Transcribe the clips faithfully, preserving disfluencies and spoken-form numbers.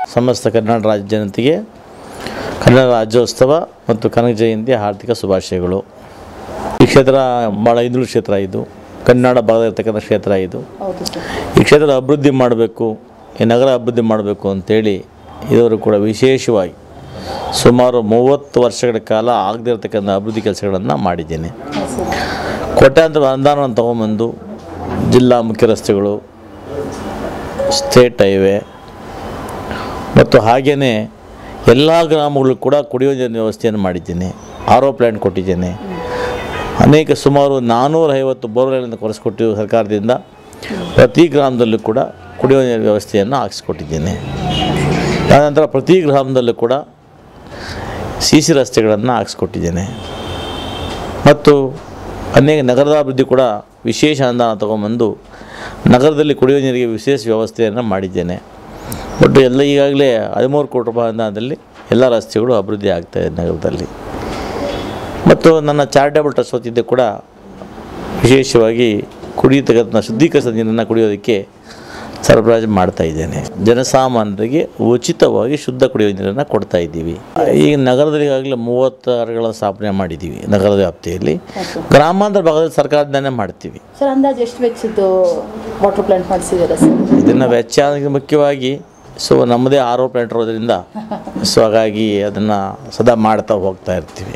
ಸಮಸ್ತ ಕರ್ನಾಟಕ ರಾಜ್ಯ ಜನತೆಗೆ ಕನ್ನಡ ರಾಜ್ಯೋತ್ಸವ ಮತ್ತು ಕನಕ ಜಯಂತಿ ಆರ್ಥಿಕ ಶುಭಾಶಯಗಳು. ಈ ಕ್ಷೇತ್ರ ಭಾಳ ಹಿಂದುಳಿದ ಕ್ಷೇತ್ರ, ಇದು ಕನ್ನಡ ಭಾಗದಲ್ಲಿರ್ತಕ್ಕಂಥ ಕ್ಷೇತ್ರ. ಇದು ಈ ಕ್ಷೇತ್ರ ಅಭಿವೃದ್ಧಿ ಮಾಡಬೇಕು, ಈ ನಗರ ಅಭಿವೃದ್ಧಿ ಮಾಡಬೇಕು ಅಂತೇಳಿ ಇವರು ಕೂಡ ವಿಶೇಷವಾಗಿ ಸುಮಾರು ಮೂವತ್ತು ವರ್ಷಗಳ ಕಾಲ ಆಗದಿರತಕ್ಕಂಥ ಅಭಿವೃದ್ಧಿ ಕೆಲಸಗಳನ್ನು ಮಾಡಿದ್ದೇನೆ. ಕೋಟ್ಯಾಂತರ ಅನುದಾನವನ್ನು ತೊಗೊಂಬಂದು ಜಿಲ್ಲಾ ಮುಖ್ಯ ರಸ್ತೆಗಳು, ಸ್ಟೇಟ್ ಹೈವೇ ಮತ್ತು ಹಾಗೆಯೇ ಎಲ್ಲ ಗ್ರಾಮಗಳು ಕೂಡ ಕುಡಿಯುವ ನೀರಿನ ವ್ಯವಸ್ಥೆಯನ್ನು ಮಾಡಿದ್ದೇನೆ. ಆರ್ ಒ ಪ್ಲ್ಯಾಂಟ್ ಕೊಟ್ಟಿದ್ದೇನೆ. ಅನೇಕ ಸುಮಾರು ನಾನ್ನೂರ ಐವತ್ತು ಬೋರ್ವೆಲ್ಗಳನ್ನು ಕೊರೆಸಿಕೊಟ್ಟಿದ್ದು ಸರ್ಕಾರದಿಂದ ಪ್ರತಿ ಗ್ರಾಮದಲ್ಲೂ ಕೂಡ ಕುಡಿಯುವ ನೀರಿನ ವ್ಯವಸ್ಥೆಯನ್ನು ಹಾಕಿಸ್ಕೊಟ್ಟಿದ್ದೇನೆ. ಆನಂತರ ಪ್ರತಿ ಗ್ರಾಮದಲ್ಲೂ ಕೂಡ ಸಿ ಸಿ ರಸ್ತೆಗಳನ್ನು ಹಾಕಿಸ್ಕೊಟ್ಟಿದ್ದೇನೆ ಮತ್ತು ಅನೇಕ ನಗರದ ಅಭಿವೃದ್ಧಿ ಕೂಡ ವಿಶೇಷ ಅನುದಾನ ತೊಗೊಂಬಂದು ನಗರದಲ್ಲಿ ಕುಡಿಯುವ ನೀರಿಗೆ ವಿಶೇಷ ವ್ಯವಸ್ಥೆಯನ್ನು ಮಾಡಿದ್ದೇನೆ. ಬಟ್ ಎಲ್ಲ ಈಗಾಗಲೇ ಹದಿಮೂರು ಕೋಟಿ ರೂಪಾಯಿ ಅನುದಾನದಲ್ಲಿ ಎಲ್ಲ ರಸ್ತೆಗಳು ಅಭಿವೃದ್ಧಿ ಆಗ್ತಾಯಿದೆ ನಗರದಲ್ಲಿ. ಮತ್ತು ನನ್ನ ಚಾರಿಟೇಬಲ್ ಟ್ರಸ್ಟ್ ವತಿಯಿಂದ ಕೂಡ ವಿಶೇಷವಾಗಿ ಕುಡಿಯತಕ್ಕಂಥ ಶುದ್ಧೀಕರಿಸಿದ ನೀರನ್ನು ಕುಡಿಯೋದಕ್ಕೆ ಸರಬರಾಜು ಮಾಡ್ತಾಯಿದ್ದೇನೆ. ಜನಸಾಮಾನ್ಯರಿಗೆ ಉಚಿತವಾಗಿ ಶುದ್ಧ ಕುಡಿಯುವ ನೀರನ್ನು ಕೊಡ್ತಾ ಇದ್ದೀವಿ. ಈಗ ನಗರದಲ್ಲಿ ಈಗಾಗಲೇ ಮೂವತ್ತಾರುಗಳ ಸ್ಥಾಪನೆ ಮಾಡಿದ್ದೀವಿ ನಗರದ ವ್ಯಾಪ್ತಿಯಲ್ಲಿ. ಗ್ರಾಮಾಂತರ ಭಾಗದಲ್ಲಿ ಸರ್ಕಾರದಿಂದನೇ ಮಾಡ್ತೀವಿ. ಸರ್, ಅಂದಾಜು ಎಷ್ಟು ವೆಚ್ಚದ್ದು ವಾಟರ್ ಪ್ಲಾಂಟ್ ಮಾಡಿಸಿದ್ದೀರಾ ಸರ್? ಇದನ್ನು ವೆಚ್ಚ ಮುಖ್ಯವಾಗಿ ಸೊ ನಮ್ಮದೇ ಆರ್ ಒ ಪ್ಲಾಂಟ್ ಇರೋದ್ರಿಂದ ಸೊ ಹಾಗಾಗಿ ಅದನ್ನು ಸದಾ ಮಾಡ್ತಾ ಹೋಗ್ತಾ ಇರ್ತೀವಿ.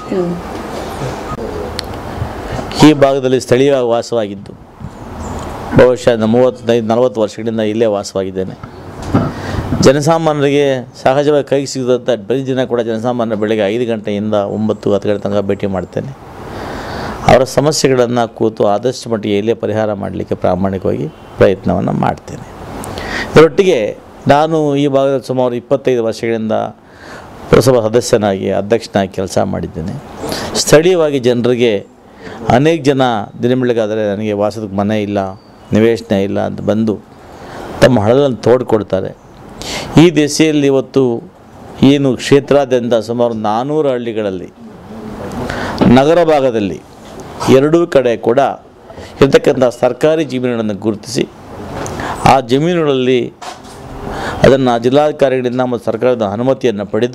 ಈ ಭಾಗದಲ್ಲಿ ಸ್ಥಳೀಯವಾಗಿ ವಾಸವಾಗಿದ್ದು ಬಹುಶಃ ಮೂವತ್ತೈದು ನಲವತ್ತು ವರ್ಷಗಳಿಂದ ಇಲ್ಲೇ ವಾಸವಾಗಿದ್ದೇನೆ. ಜನಸಾಮಾನ್ಯರಿಗೆ ಸಹಜವಾಗಿ ಕೈಗೆ ಸಿಗದಂಥ ಪ್ರತಿದಿನ ಕೂಡ ಜನಸಾಮಾನ್ಯರ ಬೆಳಗ್ಗೆ ಐದು ಗಂಟೆಯಿಂದ ಒಂಬತ್ತು ಹತ್ತು ಗಂಟೆ ತನಕ ಭೇಟಿ ಮಾಡ್ತೇನೆ. ಅವರ ಸಮಸ್ಯೆಗಳನ್ನು ಕೂತು ಆದಷ್ಟು ಮಟ್ಟಿಗೆ ಇಲ್ಲೇ ಪರಿಹಾರ ಮಾಡಲಿಕ್ಕೆ ಪ್ರಾಮಾಣಿಕವಾಗಿ ಪ್ರಯತ್ನವನ್ನು ಮಾಡ್ತೇನೆ. ಇದರೊಟ್ಟಿಗೆ ನಾನು ಈ ಭಾಗದಲ್ಲಿ ಸುಮಾರು ಇಪ್ಪತ್ತೈದು ವರ್ಷಗಳಿಂದ ಪುರಸಭಾ ಸದಸ್ಯನಾಗಿ ಅಧ್ಯಕ್ಷನಾಗಿ ಕೆಲಸ ಮಾಡಿದ್ದೇನೆ. ಸ್ಥಳೀಯವಾಗಿ ಜನರಿಗೆ ಅನೇಕ ಜನ ದಿನಬೆಳಗಾದರೆ ನನಗೆ ವಾಸದ ಮನೆ ಇಲ್ಲ, ನಿವೇಶನ ಇಲ್ಲ ಅಂತ ಬಂದು ತಮ್ಮ ಹಣಗಳನ್ನು ತೋಡ್ಕೊಡ್ತಾರೆ. ಈ ದಿಸೆಯಲ್ಲಿ ಇವತ್ತು ಏನು ಕ್ಷೇತ್ರಾದ್ಯಂತ ಸುಮಾರು ನಾನ್ನೂರು ಹಳ್ಳಿಗಳಲ್ಲಿ ನಗರ ಭಾಗದಲ್ಲಿ ಎರಡೂ ಕಡೆ ಕೂಡ ಇರತಕ್ಕಂಥ ಸರ್ಕಾರಿ ಜಮೀನುಗಳನ್ನು ಗುರುತಿಸಿ ಆ ಜಮೀನುಗಳಲ್ಲಿ ಅದನ್ನು ಜಿಲ್ಲಾಧಿಕಾರಿಗಳಿಂದ ಮತ್ತು ಸರ್ಕಾರದ ಅನುಮತಿಯನ್ನು ಪಡೆದು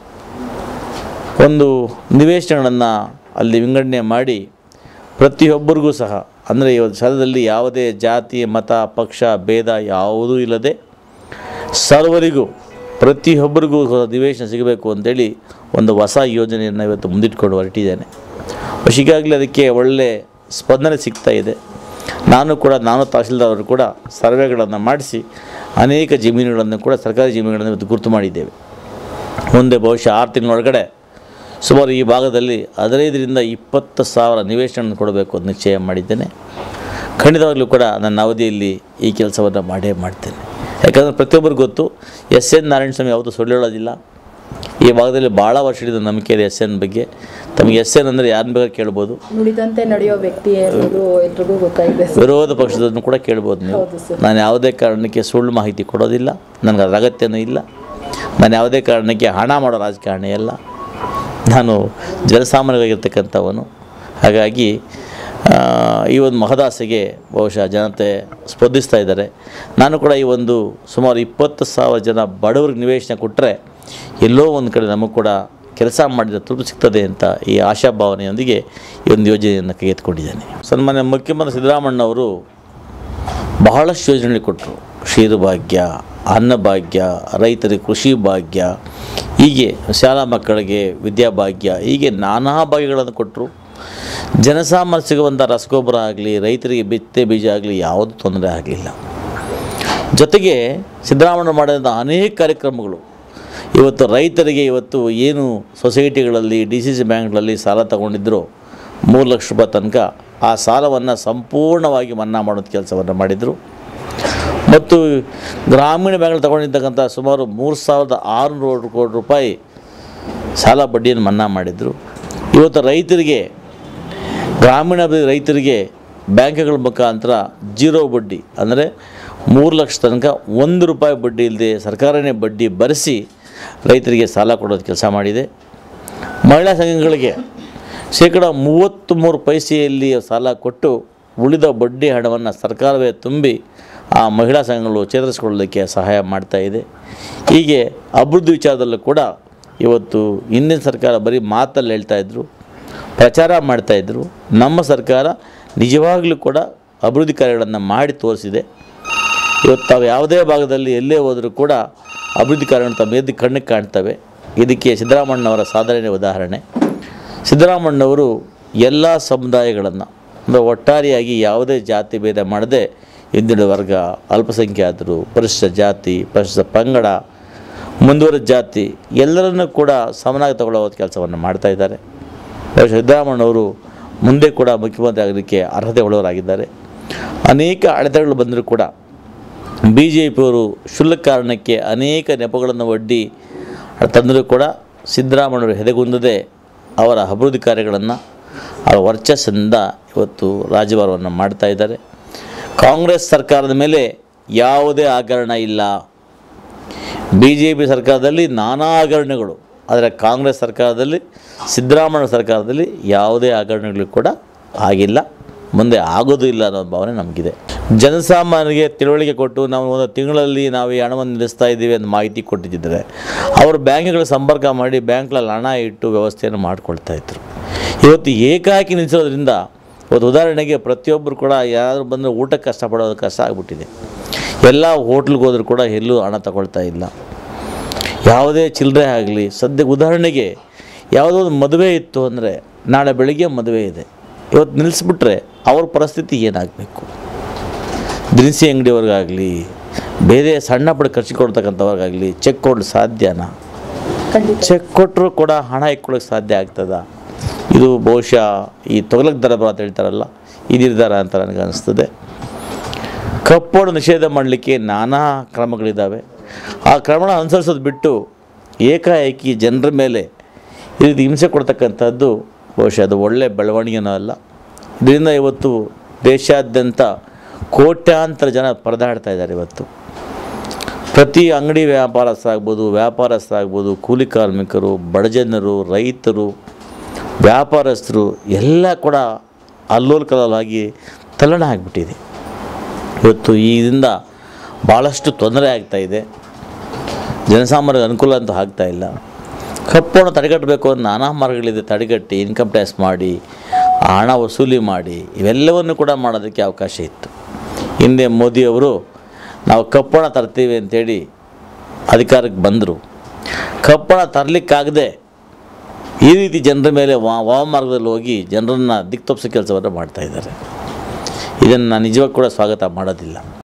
ಒಂದು ನಿವೇಶನಗಳನ್ನು ಅಲ್ಲಿ ವಿಂಗಡಣೆ ಮಾಡಿ ಪ್ರತಿಯೊಬ್ಬರಿಗೂ ಸಹ, ಅಂದರೆ ಇವತ್ತು ಸ್ಥಳದಲ್ಲಿ ಯಾವುದೇ ಜಾತಿ ಮತ ಪಕ್ಷ ಭೇದ ಯಾವುದೂ ಇಲ್ಲದೆ ಸರ್ವರಿಗೂ ಪ್ರತಿಯೊಬ್ಬರಿಗೂ ನಿವೇಶನ ಸಿಗಬೇಕು ಅಂತೇಳಿ ಒಂದು ಹೊಸ ಯೋಜನೆಯನ್ನು ಇವತ್ತು ಮುಂದಿಟ್ಕೊಂಡು ಹೊರಟಿದ್ದೇನೆ. ಈಗಾಗಲೇ ಅದಕ್ಕೆ ಒಳ್ಳೆ ಸ್ಪಂದನೆ ಸಿಗ್ತಾ ಇದೆ. ನಾನು ಕೂಡ ನಾನು ತಹಸೀಲ್ದಾರ್ ಅವರು ಕೂಡ ಸರ್ವೆಗಳನ್ನು ಮಾಡಿಸಿ ಅನೇಕ ಜಮೀನುಗಳನ್ನು ಕೂಡ ಸರ್ಕಾರಿ ಜಮೀನುಗಳನ್ನು ಇವತ್ತು ಗುರುತು ಮಾಡಿದ್ದೇವೆ. ಮುಂದೆ ಬಹುಶಃ ಆರು ತಿಂಗಳೊಳಗಡೆ ಸುಮಾರು ಈ ಭಾಗದಲ್ಲಿ ಹದಿನೈದರಿಂದ ಇಪ್ಪತ್ತು ಸಾವಿರ ನಿವೇಶನ ಕೊಡಬೇಕು ಅಂತ ನಿಶ್ಚಯ ಮಾಡಿದ್ದೇನೆ. ಖಂಡಿತವಾಗಲೂ ಕೂಡ ನನ್ನ ಅವಧಿಯಲ್ಲಿ ಈ ಕೆಲಸವನ್ನು ಮಾಡೇ ಮಾಡ್ತೇನೆ. ಯಾಕಂದರೆ ಪ್ರತಿಯೊಬ್ಬರಿಗೂ ಗೊತ್ತು, ಎಸ್ ಎನ್ ನಾರಾಯಣ ಸ್ವಾಮಿ ಯಾವುದು ಸುಳ್ಳು ಹೇಳೋದಿಲ್ಲ. ಈ ಭಾಗದಲ್ಲಿ ಭಾಳ ವರ್ಷದಿಂದ ನಂಬಿಕೆ ಇದೆ ಎಸ್ ಎನ್ ಬಗ್ಗೆ. ತಮಗೆ ಎಸ್ ಎನ್ ಅಂದರೆ ಯಾರನ್ನ ಬೇಕಾದ್ರೆ ಕೇಳ್ಬೋದು, ನುಡಿದಂತೆ ನಡೆಯೋ ವ್ಯಕ್ತಿ ಎಲ್ರಿಗೂ ಗೊತ್ತಾಗಿದೆ. ವಿರೋಧ ಪಕ್ಷದನ್ನು ಕೂಡ ಕೇಳ್ಬೋದು ನೀವು. ನಾನು ಯಾವುದೇ ಕಾರಣಕ್ಕೆ ಸುಳ್ಳು ಮಾಹಿತಿ ಕೊಡೋದಿಲ್ಲ, ನನಗೆ ಅದರ ಅಗತ್ಯನೂ ಇಲ್ಲ. ನಾನು ಯಾವುದೇ ಕಾರಣಕ್ಕೆ ಹಣ ಮಾಡೋ ರಾಜಕಾರಣಿ ಅಲ್ಲ. ನಾನು ಜನಸಾಮಾನ್ಯವಾಗಿರ್ತಕ್ಕಂಥವನು. ಹಾಗಾಗಿ ಈ ಒಂದು ಮಹದಾಸೆಗೆ ಬಹುಶಃ ಜನತೆ ಸ್ಪಂದಿಸ್ತಾ ಇದ್ದಾರೆ. ನಾನು ಕೂಡ ಈ ಒಂದು ಸುಮಾರು ಇಪ್ಪತ್ತು ಸಾವಿರ ಜನ ಬಡವರಿಗೆ ನಿವೇಶನ ಕೊಟ್ಟರೆ ಎಲ್ಲೋ ಒಂದು ಕಡೆ ನಮಗೆ ಕೂಡ ಕೆಲಸ ಮಾಡಿದರೆ ತೃಪ್ತಿ ಸಿಗ್ತದೆ ಅಂತ ಈ ಆಶಾಭಾವನೆಯೊಂದಿಗೆ ಈ ಒಂದು ಯೋಜನೆಯನ್ನು ಕೈಗೆತ್ತಿಕೊಂಡಿದ್ದೇನೆ. ಸನ್ಮಾನ್ಯ ಮುಖ್ಯಮಂತ್ರಿ ಸಿದ್ದರಾಮಣ್ಣವರು ಬಹಳಷ್ಟು ಯೋಜನೆಗಳು ಕೊಟ್ಟರು. ಕ್ಷೀರಭಾಗ್ಯ, ಅನ್ನಭಾಗ್ಯ, ರೈತರಿಗೆ ಕೃಷಿ ಭಾಗ್ಯ, ಹೀಗೆ ಶಾಲಾ ಮಕ್ಕಳಿಗೆ ವಿದ್ಯಾಭಾಗ್ಯ, ಹೀಗೆ ನಾನಾ ಭಾಗ್ಯಗಳನ್ನು ಕೊಟ್ಟರು. ಜನಸಾಮಾನ್ಯ ಸಿಗುವಂಥ ರಸಗೊಬ್ಬರ ಆಗಲಿ, ರೈತರಿಗೆ ಬಿತ್ತೆ ಬೀಜ ಆಗಲಿ ಯಾವುದೂ ತೊಂದರೆ ಆಗಲಿಲ್ಲ. ಜೊತೆಗೆ ಸಿದ್ದರಾಮಯ್ಯ ಮಾಡಿದಂಥ ಅನೇಕ ಕಾರ್ಯಕ್ರಮಗಳು ಇವತ್ತು ರೈತರಿಗೆ ಇವತ್ತು ಏನು ಸೊಸೈಟಿಗಳಲ್ಲಿ ಡಿ ಸಿ ಸಿ ಬ್ಯಾಂಕ್ಗಳಲ್ಲಿ ಸಾಲ ತಗೊಂಡಿದ್ದರು ಮೂರು ಲಕ್ಷ ರೂಪಾಯಿ ತನಕ, ಆ ಸಾಲವನ್ನು ಸಂಪೂರ್ಣವಾಗಿ ಮನ್ನಾ ಮಾಡೋದು ಕೆಲಸವನ್ನು ಮಾಡಿದರು. ಮತ್ತು ಗ್ರಾಮೀಣ ಬ್ಯಾಂಕ್ಗಳು ತಗೊಂಡಿರ್ತಕ್ಕಂಥ ಸುಮಾರು ಮೂರು ಸಾವಿರದ ಆರುನೂರು ಕೋಟಿ ರೂಪಾಯಿ ಸಾಲ ಬಡ್ಡಿಯನ್ನು ಮನ್ನಾ ಮಾಡಿದರು. ಇವತ್ತು ರೈತರಿಗೆ, ಗ್ರಾಮೀಣ ರೈತರಿಗೆ ಬ್ಯಾಂಕ್ಗಳ ಮುಖಾಂತರ ಜೀರೋ ಬಡ್ಡಿ, ಅಂದರೆ ಮೂರು ಲಕ್ಷ ತನಕ ಒಂದು ರೂಪಾಯಿ ಬಡ್ಡಿ ಇಲ್ಲದೆ ಸರ್ಕಾರನೇ ಬಡ್ಡಿ ಭರಿಸಿ ರೈತರಿಗೆ ಸಾಲ ಕೊಡೋದು ಕೆಲಸ ಮಾಡಿದೆ. ಮಹಿಳಾ ಸಂಘಗಳಿಗೆ ಶೇಕಡ ಮೂವತ್ತ್ಮೂರು ಪೈಸೆಯಲ್ಲಿ ಸಾಲ ಕೊಟ್ಟು ಉಳಿದ ಬಡ್ಡಿ ಹಣವನ್ನು ಸರ್ಕಾರವೇ ತುಂಬಿ ಆ ಮಹಿಳಾ ಸಂಘಗಳು ಚೇತರಿಸ್ಕೊಳ್ಳೋದಕ್ಕೆ ಸಹಾಯ ಮಾಡ್ತಾ ಇದೆ. ಹೀಗೆ ಅಭಿವೃದ್ಧಿ ವಿಚಾರದಲ್ಲೂ ಕೂಡ ಇವತ್ತು ಹಿಂದಿನ ಸರ್ಕಾರ ಬರೀ ಮಾತಲ್ಲಿ ಹೇಳ್ತಾಯಿದ್ರು, ಪ್ರಚಾರ ಮಾಡ್ತಾಯಿದ್ರು. ನಮ್ಮ ಸರ್ಕಾರ ನಿಜವಾಗಲೂ ಕೂಡ ಅಭಿವೃದ್ಧಿ ಕಾರ್ಯಗಳನ್ನು ಮಾಡಿ ತೋರಿಸಿದೆ. ಇವತ್ತು ತಾವು ಯಾವುದೇ ಭಾಗದಲ್ಲಿ ಎಲ್ಲೇ ಹೋದರೂ ಕೂಡ ಅಭಿವೃದ್ಧಿ ಕಾರ್ಯಗಳು ತಮ್ಮ ಎದ್ದು ಕಣ್ಣಿಗೆ ಕಾಣ್ತವೆ. ಇದಕ್ಕೆ ಸಿದ್ದರಾಮಣ್ಣವರ ಸಾಧನೆ ಉದಾಹರಣೆ. ಸಿದ್ದರಾಮಣ್ಣವರು ಎಲ್ಲ ಸಮುದಾಯಗಳನ್ನು ಅಂದರೆ ಒಟ್ಟಾರೆಯಾಗಿ ಯಾವುದೇ ಜಾತಿ ಭೇದ ಮಾಡದೆ ಹಿಂದುಳಿದ ವರ್ಗ, ಅಲ್ಪಸಂಖ್ಯಾತರು, ಪರಿಶಿಷ್ಟ ಜಾತಿ, ಪರಿಶಿಷ್ಟ ಪಂಗಡ, ಮುಂದುವರೆದ ಜಾತಿ ಎಲ್ಲರನ್ನೂ ಕೂಡ ಸಮನಾಗಿ ತಗೊಳ್ಳೋ ಕೆಲಸವನ್ನು ಮಾಡ್ತಾಯಿದ್ದಾರೆ. ಸಿದ್ದರಾಮಣ್ಣವರು ಮುಂದೆ ಕೂಡ ಮುಖ್ಯಮಂತ್ರಿ ಆಗೋದಕ್ಕೆ ಅರ್ಹತೆ ಉಳ್ಳವರಾಗಿದ್ದಾರೆ. ಅನೇಕ ಅಡೆತಡೆಗಳು ಬಂದರೂ ಕೂಡ ಬಿ ಜೆ ಪಿಯವರು ಕ್ಷುಲ್ಲಕ ಕಾರಣಕ್ಕೆ ಅನೇಕ ನೆಪಗಳನ್ನು ಒಡ್ಡಿ ತಂದರೂ ಕೂಡ ಸಿದ್ದರಾಮಣ್ಣವರು ಎದೆಗುಂದದೆ ಅವರ ಅಭಿವೃದ್ಧಿ ಕಾರ್ಯಗಳನ್ನು ಅವರ ವರ್ಚಸ್ಸಿನಿಂದ ಇವತ್ತು ರಾಜ್ಯಭಾರವನ್ನು ಮಾಡ್ತಾ ಇದ್ದಾರೆ. ಕಾಂಗ್ರೆಸ್ ಸರ್ಕಾರದ ಮೇಲೆ ಯಾವುದೇ ಹಗರಣ ಇಲ್ಲ. ಬಿ ಜೆ ಪಿ ಸರ್ಕಾರದಲ್ಲಿ ನಾನಾ ಹಗರಣಗಳು, ಆದರೆ ಕಾಂಗ್ರೆಸ್ ಸರ್ಕಾರದಲ್ಲಿ, ಸಿದ್ದರಾಮಯ್ಯ ಸರ್ಕಾರದಲ್ಲಿ ಯಾವುದೇ ಹಗರಣಗಳು ಕೂಡ ಆಗಿಲ್ಲ, ಮುಂದೆ ಆಗೋದು ಇಲ್ಲ ಅನ್ನೋ ಭಾವನೆ ನಮಗಿದೆ. ಜನಸಾಮಾನ್ಯರಿಗೆ ತಿಳುವಳಿಕೆ ಕೊಟ್ಟು ನಾವು ಒಂದು ತಿಂಗಳಲ್ಲಿ ನಾವು ಈ ಹಣವನ್ನು ನಿಲ್ಲಿಸ್ತಾ ಇದ್ದೀವಿ ಅಂತ ಮಾಹಿತಿ ಕೊಟ್ಟಿದ್ದರೆ ಅವರು ಬ್ಯಾಂಕ್ಗಳ ಸಂಪರ್ಕ ಮಾಡಿ ಬ್ಯಾಂಕ್ಗಳಲ್ಲಿ ಹಣ ಇಟ್ಟು ವ್ಯವಸ್ಥೆಯನ್ನು ಮಾಡಿಕೊಳ್ತಾಯಿದ್ರು. ಇವತ್ತು ಏಕಾಕಿ ನಿಲ್ಲಿಸೋದ್ರಿಂದ ಇವತ್ತು ಉದಾಹರಣೆಗೆ ಪ್ರತಿಯೊಬ್ಬರು ಕೂಡ ಯಾರಾದರೂ ಬಂದರೆ ಊಟಕ್ಕೆ ಕಷ್ಟಪಡೋದು ಕಷ್ಟ ಆಗಿಬಿಟ್ಟಿದೆ. ಎಲ್ಲ ಹೋಟ್ಲಿಗೆ ಹೋದರೂ ಕೂಡ ಎಲ್ಲೂ ಹಣ ತಗೊಳ್ತಾ ಇಲ್ಲ. ಯಾವುದೇ ಚಿಲ್ಲರೆ ಆಗಲಿ, ಸದ್ಯಕ್ಕೆ ಉದಾಹರಣೆಗೆ ಯಾವುದೋ ಒಂದು ಮದುವೆ ಇತ್ತು ಅಂದರೆ ನಾಳೆ ಬೆಳಿಗ್ಗೆ ಮದುವೆ ಇದೆ, ಇವತ್ತು ನಿಲ್ಲಿಸ್ಬಿಟ್ರೆ ಅವ್ರ ಪರಿಸ್ಥಿತಿ ಏನಾಗಬೇಕು? ದಿನಸಿ ಅಂಗಡಿಯವ್ರಿಗಾಗಲಿ, ಬೇರೆ ಸಣ್ಣ ಪುಟ್ಟ ಖರ್ಚು ಕೊಡ್ತಕ್ಕಂಥವ್ರಿಗಾಗಲಿ ಚೆಕ್ ಕೊಡಲು ಸಾಧ್ಯನಾ? ಚೆಕ್ ಕೊಟ್ಟರು ಕೂಡ ಹಣ ಇಟ್ಕೊಳ್ಳೋಕ್ಕೆ ಸಾಧ್ಯ ಆಗ್ತದ? ಇದು ಬಹುಶಃ ಈ ತೊಗಲಕ್ಕೆ ದರ ಅಂತ ಹೇಳ್ತಾರಲ್ಲ, ಈ ನಿರ್ಧಾರ ಅಂತ ನನಗೆ ಅನಿಸ್ತದೆ. ಕಪ್ಪೋಡು ನಿಷೇಧ ಮಾಡಲಿಕ್ಕೆ ನಾನಾ ಕ್ರಮಗಳಿದ್ದಾವೆ. ಆ ಕ್ರಮನ ಅನುಸರಿಸೋದು ಬಿಟ್ಟು ಏಕಾಏಕಿ ಜನರ ಮೇಲೆ ಈ ರೀತಿ ಹಿಂಸೆ ಕೊಡ್ತಕ್ಕಂಥದ್ದು ಬಹುಶಃ ಅದು ಒಳ್ಳೆಯ ಬೆಳವಣಿಗೆನೂ ಅಲ್ಲ. ಇದರಿಂದ ಇವತ್ತು ದೇಶಾದ್ಯಂತ ಕೋಟ್ಯಾಂತರ ಜನ ಪರದಾಡ್ತಾ ಇದ್ದಾರೆ. ಇವತ್ತು ಪ್ರತಿ ಅಂಗಡಿ ವ್ಯಾಪಾರಸ್ಥರಾಗ್ಬೋದು, ವ್ಯಾಪಾರಸ್ಥರಾಗ್ಬೋದು, ಕೂಲಿ ಕಾರ್ಮಿಕರು, ಬಡಜನರು, ರೈತರು, ವ್ಯಾಪಾರಸ್ಥರು ಎಲ್ಲ ಕೂಡ ಅಲ್ಲೋಲ ಕಲ್ಲೋಲಾಗಿ ತಲ್ಲಣ ಆಗಿಬಿಟ್ಟಿದೆ. ಇವತ್ತು ಇದರಿಂದ ಭಾಳಷ್ಟು ತೊಂದರೆ ಆಗ್ತಾಯಿದೆ. ಜನಸಾಮಾನ್ಯರಿಗೆ ಅನುಕೂಲ ಅಂತೂ ಆಗ್ತಾಯಿಲ್ಲ. ಕಪ್ಪನ್ನು ತಡೆಗಟ್ಟಬೇಕು ಅಂತ ನಾನಾ ಮಾರ್ಗಗಳಿದೆ. ತಡೆಗಟ್ಟಿ ಇನ್ಕಮ್ ಟ್ಯಾಕ್ಸ್ ಮಾಡಿ, ಹಣ ವಸೂಲಿ ಮಾಡಿ, ಇವೆಲ್ಲವನ್ನು ಕೂಡ ಮಾಡೋದಕ್ಕೆ ಅವಕಾಶ ಇತ್ತು. ಹಿಂದೆ ಮೋದಿಯವರು ನಾವು ಕಪ್ಪಣ ತರ್ತೀವಿ ಅಂಥೇಳಿ ಅಧಿಕಾರಕ್ಕೆ ಬಂದರು. ಕಪ್ಪಣ ತರಲಿಕ್ಕಾಗದೆ ಈ ರೀತಿ ಜನರ ಮೇಲೆ ವಾ ವಾಮಾರ್ಗದಲ್ಲಿ ಹೋಗಿ ಜನರನ್ನು ದಿಕ್ತಪ್ಪಿಸೋ ಕೆಲಸವನ್ನು ಮಾಡ್ತಾಯಿದ್ದಾರೆ. ಇದನ್ನು ನಾನು ನಿಜವಾಗಿ ಕೂಡ ಸ್ವಾಗತ ಮಾಡೋದಿಲ್ಲ.